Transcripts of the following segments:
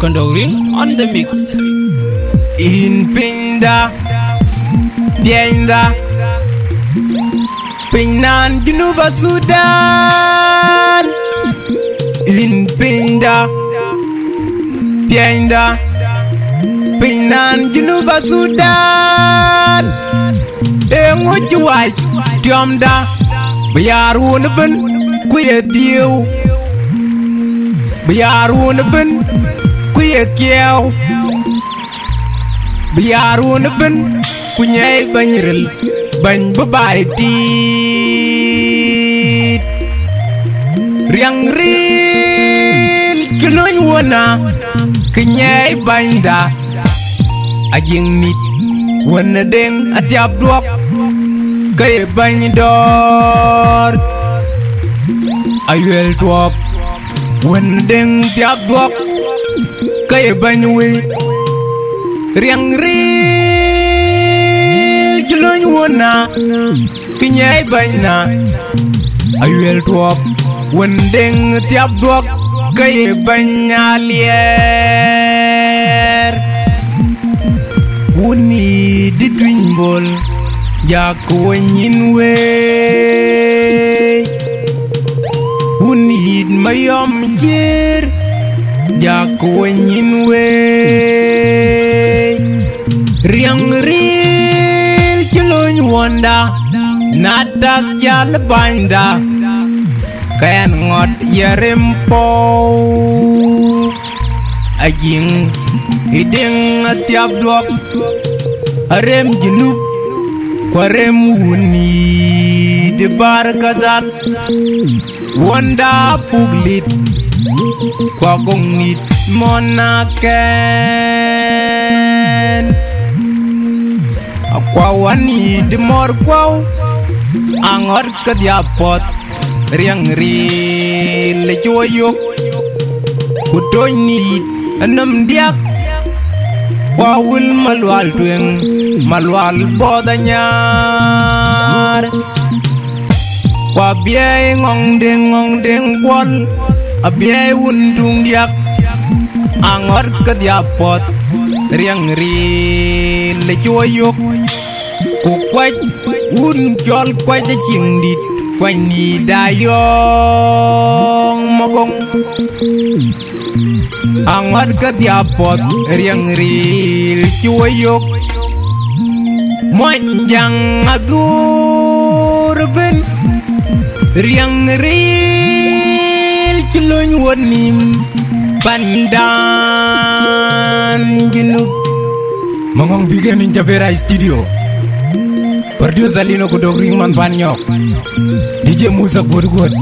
Condoring on the mix. In Pinda, Bienda, Pinan, Junuba, Sudan. In Pinda, Bienda, Pinan, Junuba, Sudan. What you like, Jomda, Bayarunabun, Queer Deal. Bayarunabun, Queer Kiel. Bayarunabun, Punyay Banyaril, Bany Babai Teet. Riang Ril, Kilon Wana, Kenyay Banda, Ajing Nit, Wana Deng, Atiap Dwap, Kay Banyador, Ayuel Dwap, Wana Deng, Tiap Dwap, Kay Banywe. Riang Ril, Kilon Wana, Kenyay Banda, Ayuel Dwap, Wana Deng, Tiap Dwap, Kay Banyalier. Wuni di twin ball, Jaco in way. Wuni mayom cheer, Jaco in way. Riang Ril, Kilon Wanda, Natak Yal Banda, Kan Ngot Yarimpo. Ajing hideng atiap dwap arem junub kwarem wuni de barkazat wanda puglit kwa gongit monaken akwa wani de mor kwaw angot kadiapot riang ril le joyok kudoy nit anam diak wawul malwal tueng malwal bodanyar wa biay ngong deng kwal abiay undung diak angor kadiapot riang ril le joyok ku kwaj un jol kwaj cingdit kwaj ni dayong mogong Angat kadiapot riang ril cuayok Monjang agurben riang ril culun wanim pandan junub Mongong bikin Jabera Studio Producer Lino Condoring man panyok DJ Musa Gud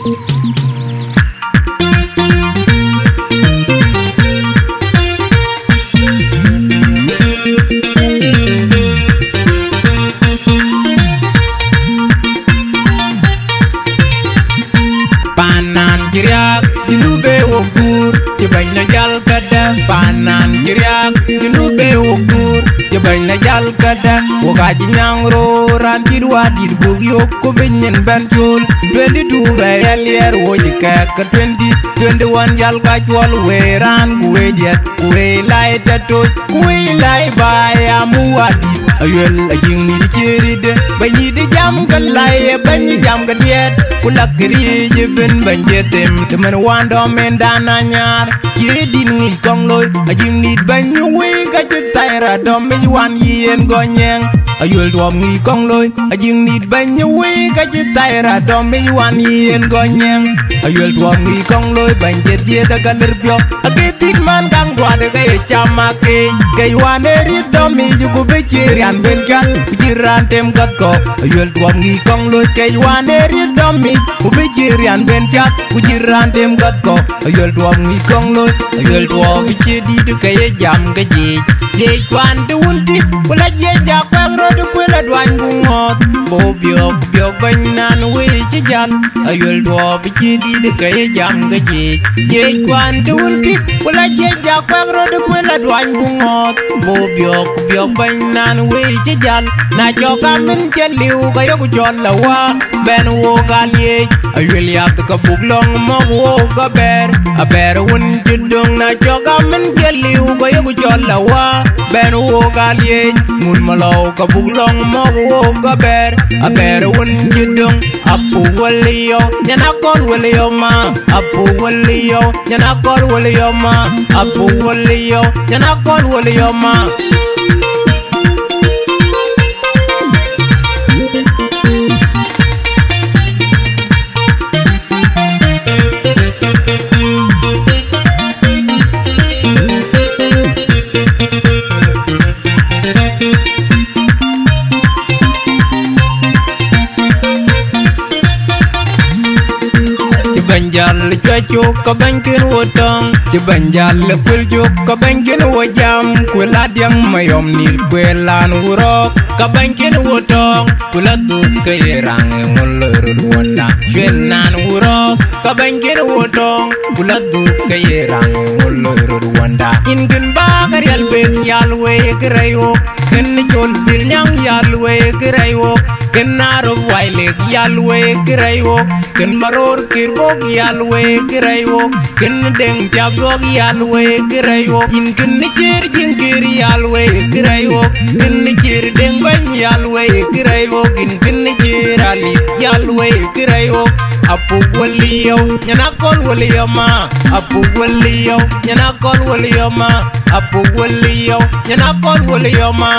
Jiriak junube wokur jebanya jal kada panan jiriak junube wokur jebanya jal kada wagaji nyangro ranti dua di bugyok ko benyen bantul 22 bayal yer wojika ka 21 jal kajwal weran kuwe jet kuwe lai tato kuwe lai baya muadi ayel ajing ni diceride banyi de jam galay banyi jam gadiet kulakri jeben banjetem temen wando mendana nyar yedin ngi kongloy ajing ni banyi we gajetaira dom mi wan yen gonyeng ayel dom ngi kongloy ajing ni banyi we gajetaira dom mi wan yen gonyeng ayel dom ngi kongloy banjet ye daga lerbyo agetit man kang dwade gay chamake gay wane rit dom mi jugo bechiri benkan pikiran tem gatko ayel dom ngi kongloy gay wane rit dom mi ubejirian benkat ujiran tem gatko ayel dom ngi kongloy ayel dom bichedi de kay jam gaji ye kwan de wunti kula ye ja kwang ro de kula dwan bungot bo biok ban nan we ci jal ayul do bi ci di de kay jam ga ji ye kwan de wunti kula ye ja kwang ro de kula dwan bungot bo biok ban nan we ci jal na joga min jaliw ga yogu jol la wa ben wo gal ye ayul yak ka buglong mo wo ga ber a ber wun jidong na joga min jaliw ga yogu jol la wa ben wo gal ye mun malaw ka buglong mo wo ga ber a ber wun jidong apu waliyo nyana kol waliyo ma apu waliyo nyana kol waliyo ma apu waliyo nyana kol waliyo ma banjal chacho ka bankin wotong ci banjal kul juk ka bankin wo jam kula diam mayom ni kwelan urok ka bankin wotong kula du ke rang ngolor wona kenan urok ka bankin wotong kula du ke rang ngolor wonda ingin bagar yal bek yalwe kreyo ken jol bil nyang yalwe kreyo kenaro waile yalwe kreyo ken maror kirbog yalwe kreyo ken deng jabog yalwe kreyo in ken cher jinkir yalwe kreyo ken cher deng ban yalwe kreyo in ken cher ali yalwe kreyo apu waliyo nyana kol waliyo ma apu waliyo nyana kol waliyo ma apu waliyo nyana kol waliyo ma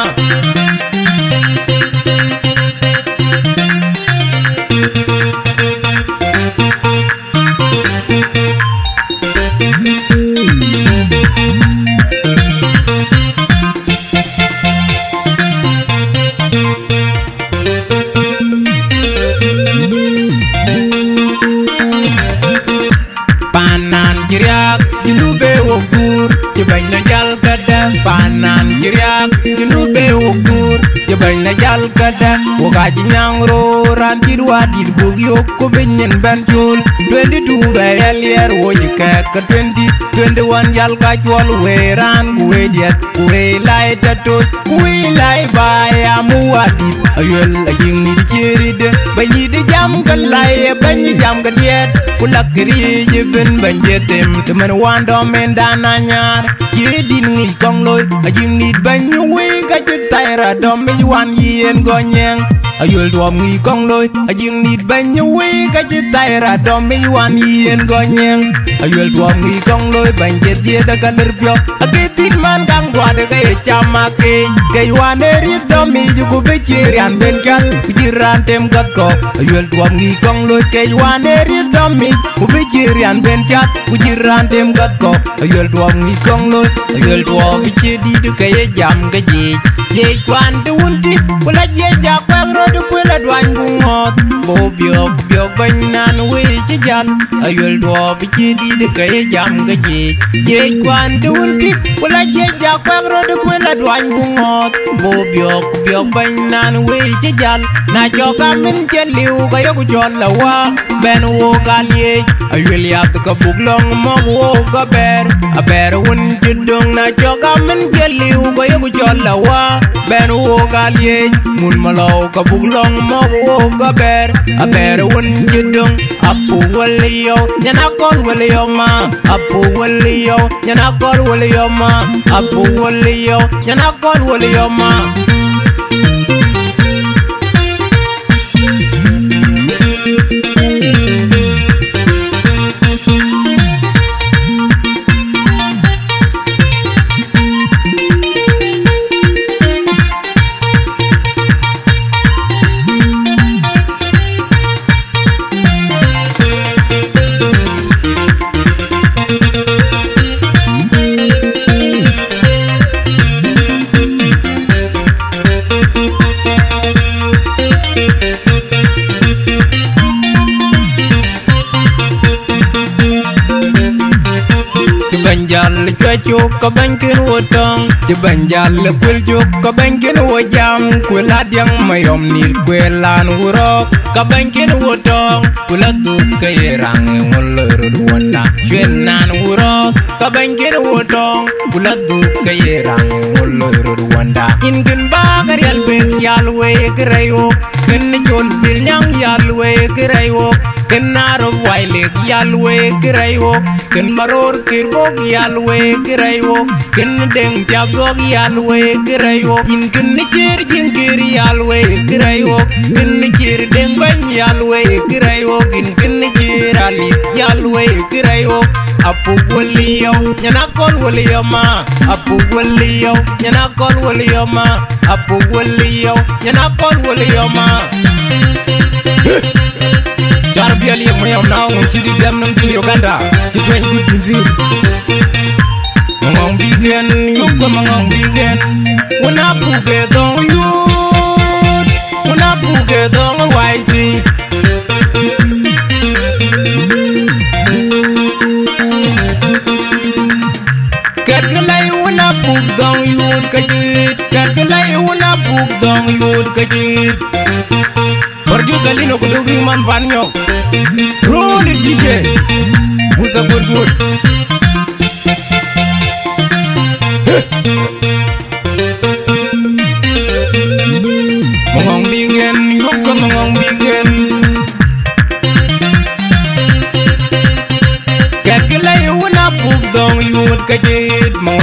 panan jiriak junube ukur je bayna jal kada woga ji nyangro ran tidwa dir bugyo ko benyen bantul 22 bayal yer woji ka 21 jal ka chwal weran kuwe diet kuwe lai tato kuwe lai baya muwadi ayol ajing ni chiride banyi de jam galai banyi jam ga diet kulakri je ben banje tem temen wando men dananyar yedin ngi kongloy ajing nit banyu we ga jitayra dom mi wan yen gonyeng ayol dom ngi kongloy ajing nit banyu we ga jitayra dom mi wan yen gonyeng ayol dom ngi kongloy banje die da galer pyo aketin man kang wade ga chamake gay wane ri dom mi jugo be chirian ben kan jiran tem gatko ayol dom ngi kongloy gay wane ri dom mi ku be chirian ben kan jiran tem gatko ayol dom ngi kongloy ayol dom bi chedi de kay jam ga ji ye kwan de wunti kula je ja kwang ro de kula dwan bungot bo biok ban nan we ci jal ayol dom bi chedi de kay jam ga ji ye kwan de wunti kula je ja kwang ro de kula dwan bungot bo biok ban nan we ci jal na joga min jeliw ga yogu jol la wa ben wo gal ye ayol yak ka buglong mo wo ga ber a ber wun jidong na joga min jeliw ga yogu jol la wa ben wo gal ye mun malaw ka buglong mo wo ga ber a ber wun jidong apu waliyo nyana kol waliyo ma apu waliyo nyana kol waliyo ma apu waliyo nyana kol waliyo ma banjal chwacho ka bankin wotong je banjal kwel jok ka bankin wojam kwela diang mayom nil kwelan urok ka bankin wotong kula duk ka yerang ngoloro duwana chwenan urok ka bankin wotong kula duk ka yerang ngoloro duwanda ingin bagar yalbek yalwe grayo ken jol bil nyang yalwe grayo kenaro waile yalwe grayo ken maror kirbok yalwe grayo ken deng jabok yalwe grayo in ken cher jingir yalwe grayo ken cher deng ban yalwe grayo in ken cher ali yalwe grayo apu waliyo nyana kol waliyo ma apu waliyo nyana kol waliyo ma apu waliyo nyana kol waliyo ma Jarbial yang mayam now ngomsidi dem nang tin Uganda kitwen good dinzir mangong bigen yuko mangong bigen una puge dong yut una puge dong waisi katgelai una pug dong yut kajit katgelai una pug dong yut kajit Producer Lino kudugi man vanyo Roll it DJ Musa good Mangong bigen yuko mangong bigen Kakilay wana pugdong yut kajit